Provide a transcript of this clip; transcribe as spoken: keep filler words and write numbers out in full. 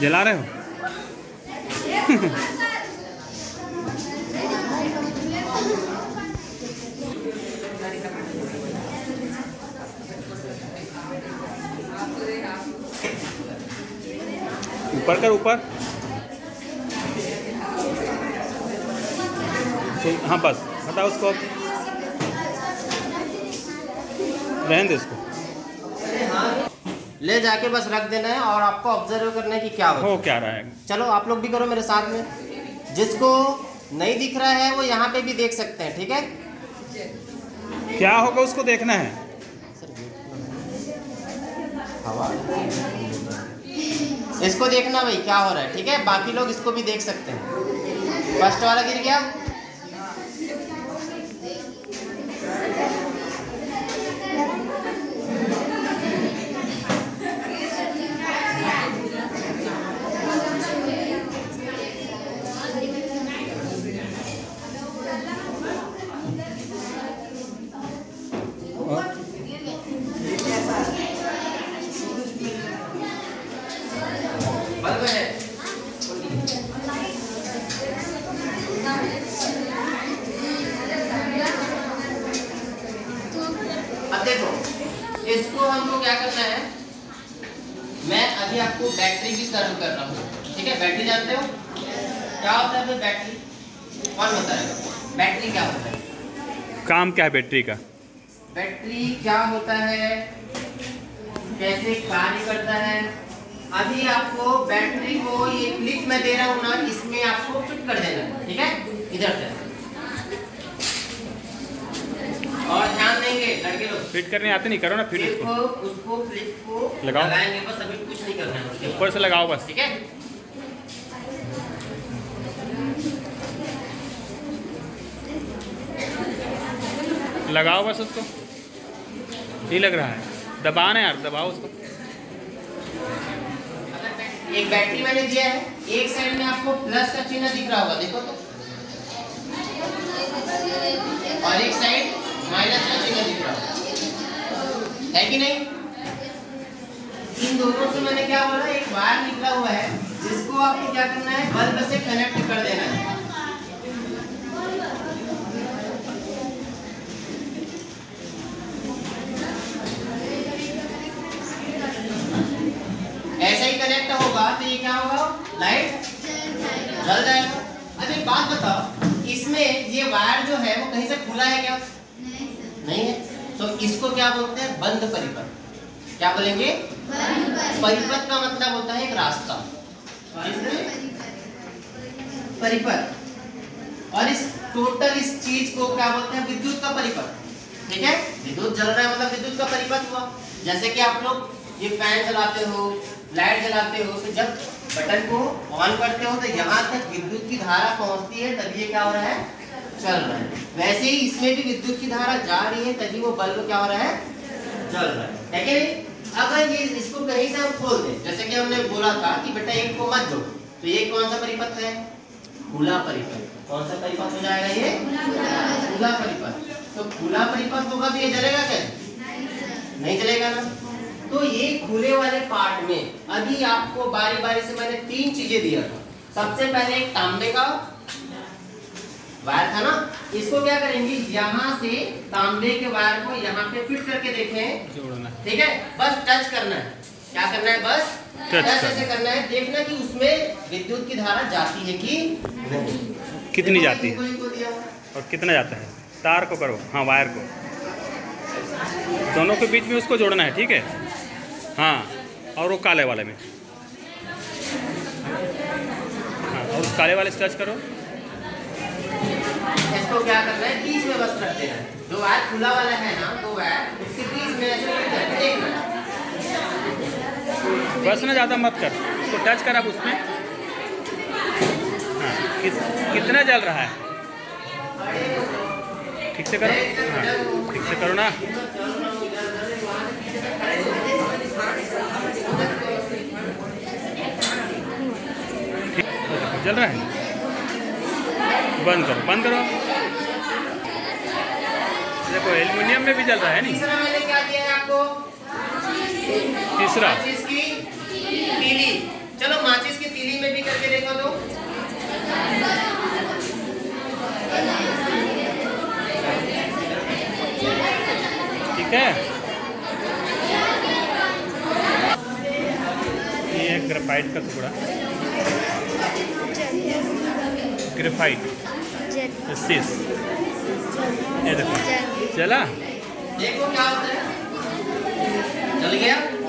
जला रहे हो? ऊपर कर, ऊपर। हाँ बस हटाओ उसको, रहने दे इसको। ले जाके बस रख देना है और आपको ऑब्जर्व करना है कि क्या हो क्या रहा है। चलो आप लोग भी करो मेरे साथ में। जिसको नहीं दिख रहा है वो यहाँ पे भी देख सकते हैं, ठीक है? क्या होगा उसको देखना है। हवा इसको देखना भाई क्या हो रहा है, ठीक है? बाकी लोग इसको भी देख सकते हैं। फर्स्ट वाला गिर गया, बल्ब है। अब देखो इसको हमको क्या करना है, मैं अभी आपको बैटरी भी सर्व कर रहा हूँ, ठीक है? बैटरी जानते हो क्या होता है? बैटरी कौन बताएगा? बैटरी क्या होता है? काम क्या है बैटरी का? बैटरी क्या होता है, कैसे कार्य करता है, अभी आपको बैटरी को ये क्लिप मैं दे रहा हूँ ना, इसमें आपको फिट कर देना है, ठीक है? इधर से और ध्यान देंगे लड़के लोग, फिट करने आते नहीं, करो ना फिट उसको। उसको क्लिप को लगाओ, लगाएंगे बस, अभी कुछ नहीं करना है उसके ऊपर से लगाओ बस, ठीक है? लगाओ बस उसको। नहीं लग रहा है, दबाना है यार, दबाओ उसको। एक बैटरी मैंने दिया है, एक साइड में आपको प्लस का चिन्ह दिख रहा होगा, देखो तो, और एक साइड माइनस का चिन्ह दिख रहा होगा, है कि नहीं? इन दोनों से मैंने क्या बोला, एक वायर निकला हुआ है जिसको आपको क्या करना है, बल्ब से कनेक्ट कर देना है। ऐसा ही कनेक्ट होगा तो ये क्या होगा, लाइट जल जाएगा। अब एक बात बताओ, इसमें ये वायर जो है वो कहीं से खुला है क्या? नहीं, नहीं है, तो इसको क्या बोलते हैं, बंद परिपथ। क्या बोलेंगे? परिपथ का मतलब होता है एक रास्ता, परिपथ। और इस टोटल इस चीज को क्या बोलते हैं, विद्युत का परिपथ, ठीक है? विद्युत जल रहा है मतलब विद्युत का परिपथ हुआ। जैसे कि आप लोग ये फैन चलाते हो, लाइट जलाते हो, तो जब बटन को ऑन करते हो तो यहाँ तक विद्युत की धारा पहुँचती है, तभी ये क्या हो रहा है, चल रहा है। वैसे ही इसमें भी विद्युत की धारा जा रही है, तभी वो बल्ब क्या हो रहा है, जल रहा है, है कि नहीं? अगर ये इसको कहीं से हम खोल दें, जैसे कि हमने बोला था कि बेटा एक को मत जोड़ो, तो ये कौन सा परिपथ है, खुला परिपथ। कौन सा परिपथ हो जाएगा ये, खुला परिपथ। तो खुला परिपथ होगा तो ये जलेगा क्या? नहीं जलेगा ना। तो ये खुले वाले पार्ट में अभी आपको बारी बारी से मैंने तीन चीजें दिया था। सबसे पहले एक तांबे का वायर था ना, इसको क्या करेंगे, यहाँ से तांबे के वायर को यहाँ पे फिट करके देखें, ठीक है? बस टच करना है, क्या करना है, बस टच ऐसे करना है, देखना कि उसमें विद्युत की धारा जाती है कि नहीं, कितनी जाती है और कितना जाता है। तार को करो, हाँ वायर को, दोनों के बीच में उसको जोड़ना है, ठीक है? हाँ, और वो काले वाले में, हाँ, और उस काले वाले से टच करो। इसको क्या करना है, बीच में बस रख देना है, जो वायर खुला वाला है ना, तो वायर उसके बीच में ऐसे देखना है, बस ना ज़्यादा मत कर, उसको टच कर अब उसमें। हाँ, कित, कितना जल रहा है, ठीक से करो, हाँ ठीक से करो ना। ठीक, जल रहा है, बंद करो, बंद करो। देखो एल्युमिनियम में भी जल रहा है नहीं। तीसरा मैंने क्या दिया है आपको, तीसरा माचिस की तीली। चलो माचिस ग्रेफाइट का टुकड़ा, ग्रेफाइट सीस, ये देखो चला। देखो क्या होता है, चल गया।